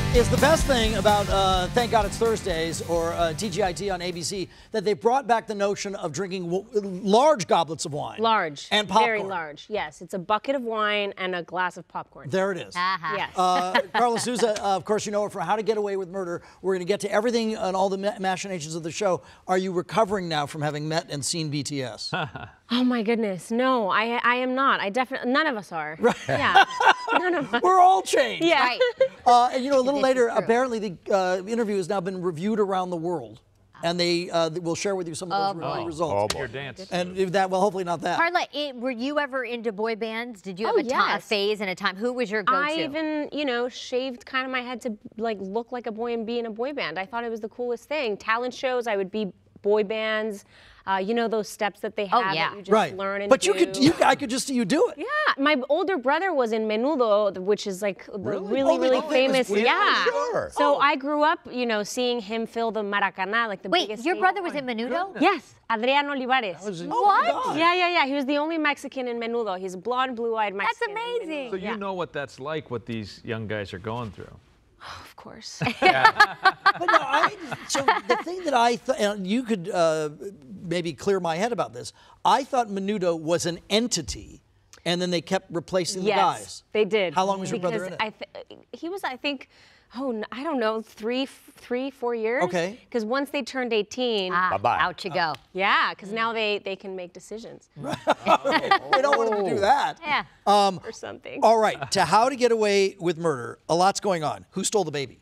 is the best thing about Thank God It's Thursdays or TGIT on ABC that they brought back the notion of drinking large goblets of wine. Large. And popcorn. Very large, yes. It's a bucket of wine and a glass of popcorn. There it is. Yes. Karla Souza, of course, you know her from How to Get Away with Murder. We're going to get to everything and all the machinations of the show. Are you recovering now from having met and seen BTS? Oh my goodness, no, I am not. I definitely, none of us are. Right. Yeah, none of us. We're all changed. Yeah. Right. And you know, a little later, apparently the interview has now been reviewed around the world. And they will share with you some of those review results. Your dance. And if that, well, hopefully not that. Karla, were you ever into boy bands? Did you have a phase and a time? Who was your go-to? I even, you know, shaved kind of my head to like look like a boy and be in a boy band. I thought it was the coolest thing. Talent shows, I would be boy bands. You know those steps that they have that you just learn and do. But I could just see you do it. Yeah, my older brother was in Menudo, which is like the really famous. Yeah. Sure. So I grew up, you know, seeing him fill the Maracana, like the biggest. Wait, your brother was in Menudo? Yes, Adrián Olivares. What? Yeah. He was the only Mexican in Menudo. He's a blonde, blue-eyed Mexican. That's amazing. So you know what that's like, what these young guys are going through. Of course. But no, so the thing that I thought, and you could maybe clear my head about this, I thought Menudo was an entity, and then they kept replacing the guys. Yes, they did. How long was your brother in it? He was, I think, I don't know, 4 years. Okay. Because once they turned 18, Bye-bye. Out you go. yeah, because now they can make decisions. They don't want him to do that. Yeah. Or something. All right, to How to Get Away with Murder, a lot's going on. Who stole the baby?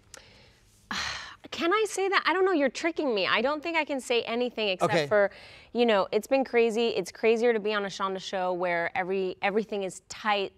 Can I say that? I don't know. You're tricking me. I don't think I can say anything except for, you know, it's been crazy. It's crazier to be on a Shonda show where everything is tight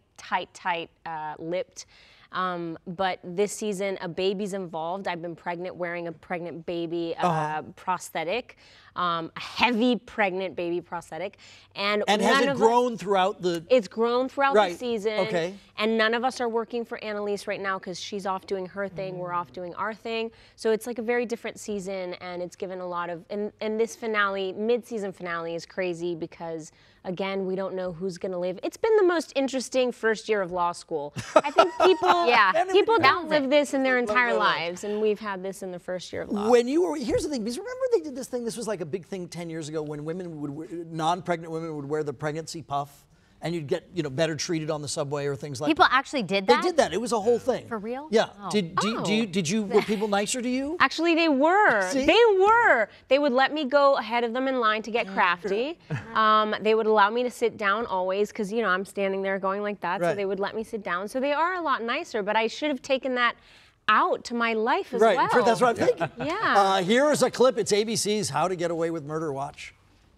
lipped. But this season, a baby's involved. I've been pregnant, wearing a pregnant baby prosthetic, a heavy pregnant baby prosthetic, and has it grown throughout the? It's grown throughout the season. Okay. And none of us are working for Annalise right now because she's off doing her thing. We're off doing our thing. So it's like a very different season, and it's given a lot of. And this finale, mid-season finale, is crazy because, again, we don't know who's going to live. It's been the most interesting first year of law school. I think people don't live this in their entire lives, and we've had this in the first year of law. Here's the thing, because remember they did this thing, this was like a big thing 10 years ago when non-pregnant women would wear the pregnancy puff, and you'd get, you know, better treated on the subway or things like that. People actually did that? They did that. It was a whole thing. For real? Yeah. Oh. Were people nicer to you? Actually, they were. See? They were. They would let me go ahead of them in line to get crafty. They would allow me to sit down always because, you know, I'm standing there going like that. So they would let me sit down. So they are a lot nicer, but I should have taken that out to my life as well. Right. That's what I'm thinking. Yeah. Here is a clip. It's ABC's How to Get Away with Murder. Watch.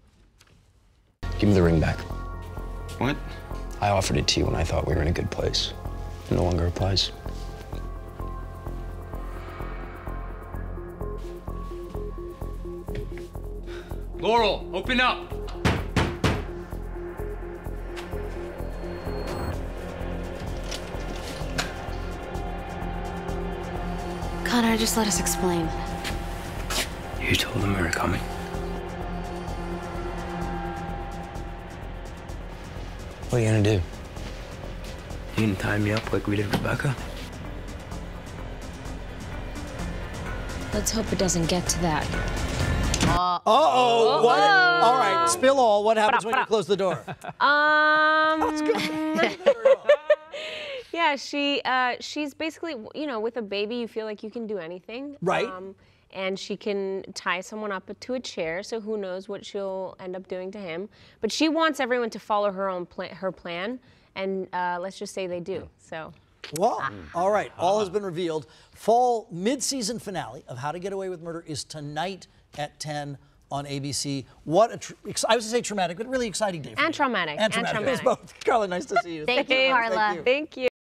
Give me the ring back. What? I offered it to you when I thought we were in a good place. It no longer applies. Laurel, open up! Connor, just let us explain. You told them we were coming. What are you gonna do? You gonna tie me up like we did Rebecca? Let's hope it doesn't get to that. Uh-oh. What? All right, spill all. What happens when you close the door? Yeah, she's basically, you know, with a baby, you feel like you can do anything. Right. And she can tie someone up to a chair, so who knows what she'll end up doing to him. But she wants everyone to follow her own plan, and let's just say they do. So. Well, all right, all has been revealed. Fall mid-season finale of How to Get Away with Murder is tonight at 10 on ABC. What I was going to say traumatic, but really exciting day for and me. traumatic. And traumatic. It was both. Karla, nice to see you. Thank you, Karla. Thank you.